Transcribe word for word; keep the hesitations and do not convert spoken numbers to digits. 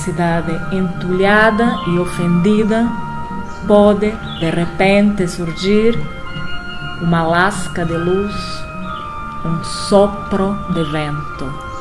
cidade entulhada e ofendida, pode de repente surgir uma lasca de luz, um sopro de vento.